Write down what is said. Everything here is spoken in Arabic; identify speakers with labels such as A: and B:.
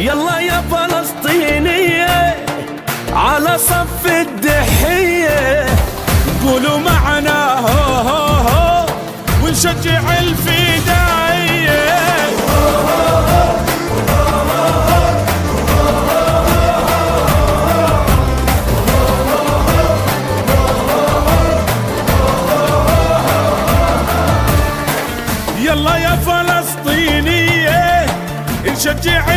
A: يلا يا فلسطينية على صف الدحية، قولوا معنا هو هو هو ونشجع الفدائية. يلا يا فلسطينية نشجع